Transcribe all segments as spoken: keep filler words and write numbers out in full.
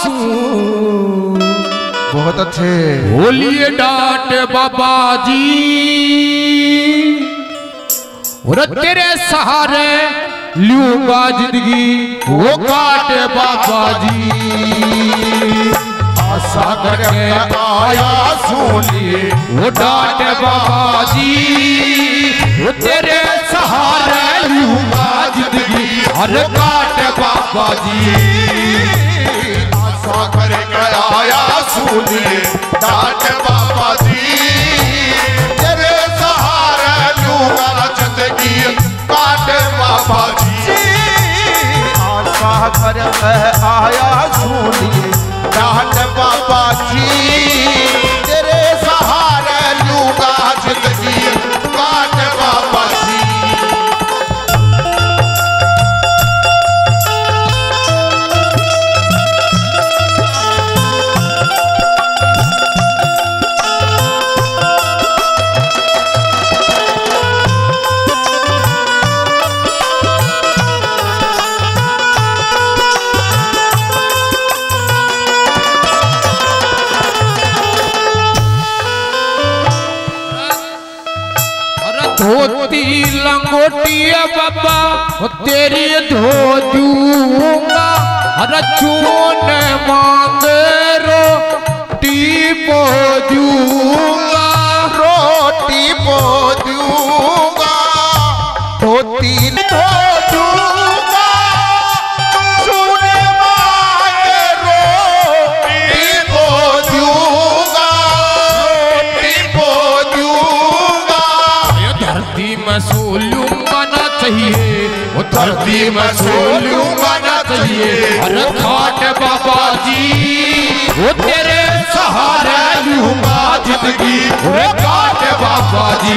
आंसू। बहुत अच्छे। बोलिए डांट बाबा जी, और तेरे सहारे लूंगा जिंदगी वो काट बाबा जी। आशा करके आया सोनिए वो डांट बाबा जी, वो तेरे सहारे लूंगा जिंदगी हर काट बाबा जी। आशा करके आया सोनिए डांट बाबा जी, तेरे सहारे लूंगा जिंदगी काट बाबा जी। आशा करके आया सोनिए डांट बाबा जी, तेरे सहारे लूंगा जिंदगी काट बाबा जी। धोती लंगोटी बाबा वो तेरी धो दूंगा, हर चून मांग रोटी पो दूंगा, रोटी पो दूंगा, धोती धो दूंगा, चून मांग रोटी पो दूंगा, रोटी पो दूंगा। धरती में सोलूंगा ना चाहिए, वो धरती में सोलूंगा ना चाहिए हर खाट बाबा जी। वो तेरे सहारे लूंगा जिंदगी वो काट बाबा जी।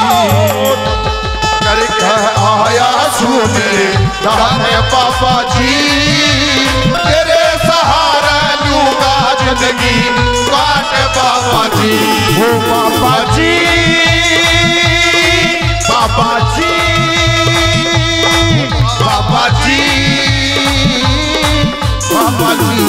करके आया सुने डांट बाबा जी, तेरे सहारे लूंगा जिंदगी काट बाबा जी। ओ बाबा जी, बाबा जी, बाबा जी, बाबा जी।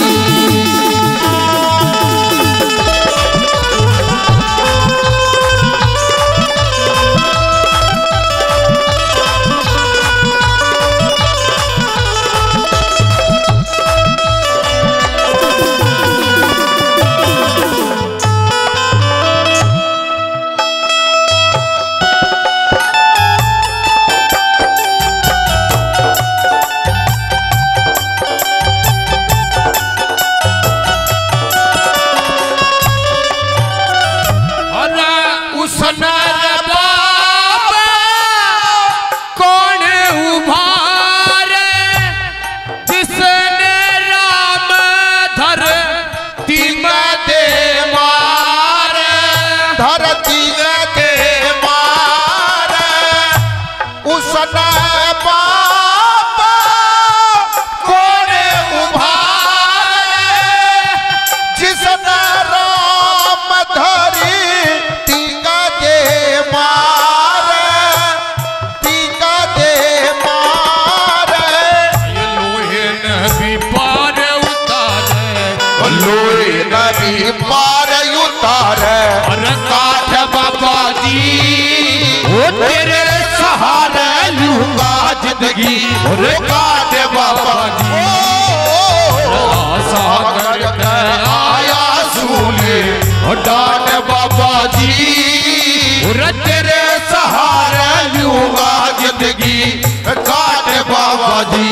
तेरे सहारे लूंगा जिंदगी और काट बाबा जी। आशा करके आया सुने डांट बाबा जी, और तेरे सहारे लूंगा जिंदगी काट बाबा जी।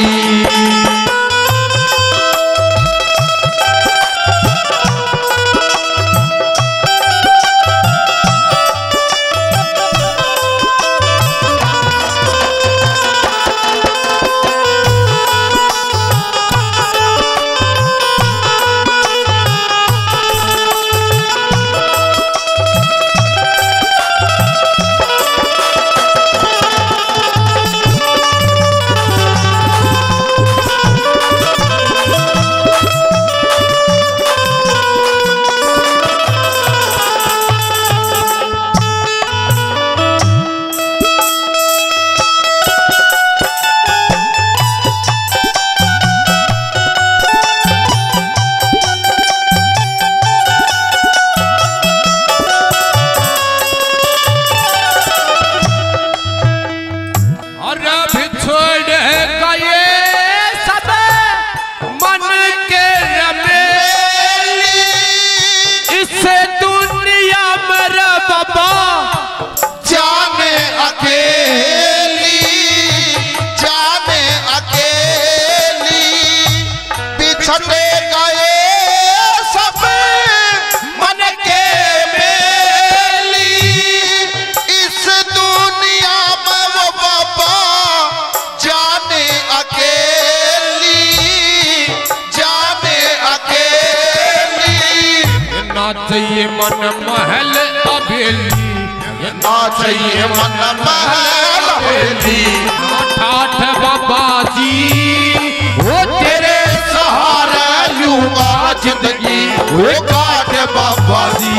छटे गए सब मन के मेली, इस दुनिया में वो बाबा जाने अकेली, जाने अकेली। ना चाहिए मन महल हवेली, ना चाहिए मन महल हवेली, ठाठ बाबा जी वो तेरे सहारा लूंगा जिंदगी, वो काट बाबा जी।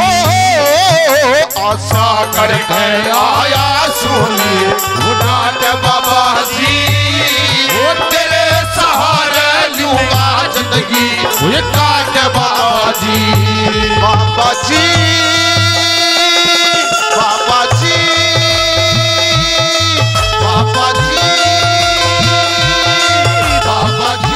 आशा करके आया सोनी, वो डांट बाबा जी, वो तेरे सहारा लूंगा जिंदगी, वो काट बाबा जी। बाबा जी, बाबा जी, बाबा जी, बाबा जी।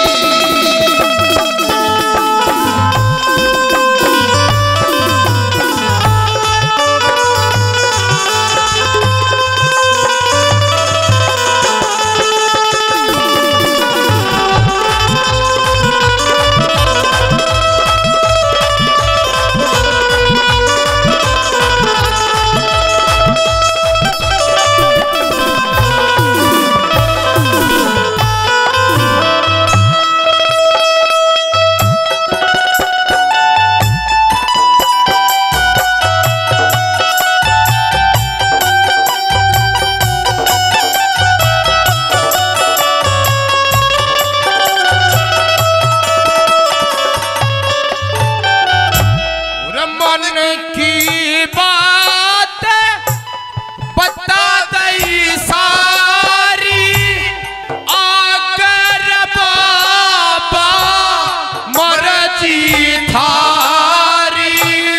की बात बता दई सारी, आकर बाबा मर्जी थारी,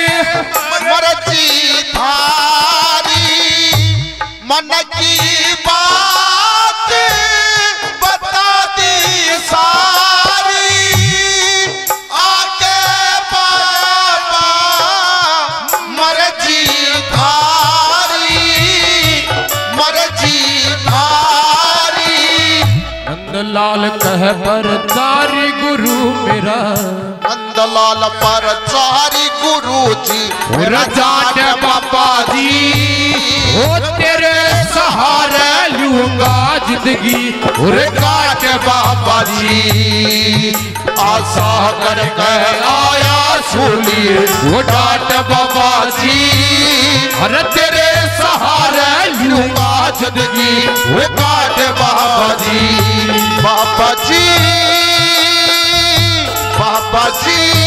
मर्जी थारी। मन की बात बता दी सारी, आके बाबा मर्जी थारी, मर्जी थारी। नंदलाल कह पर चारी गुरु मेरा, नंदलाल पर चारी गुरु जी, रजाट बाबा जी वो तेरे सहारे लूंगा जिंदगी, उरे काट बाबा जी। आशा कर आया सुनिए, वो डांट बाबा जी, अरे तेरे सहारे लूंगा जिंदगी, वो काट बाबा जी। बाबा जी, बाबा जी।